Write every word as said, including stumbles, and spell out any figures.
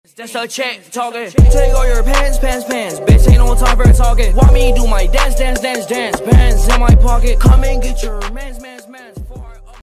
That's a check talking. Take all your pants, pants, pants. Bitch, ain't no time for talking. Want me do my dance, dance, dance, dance. Pants in my pocket. Come and get your man's, man's.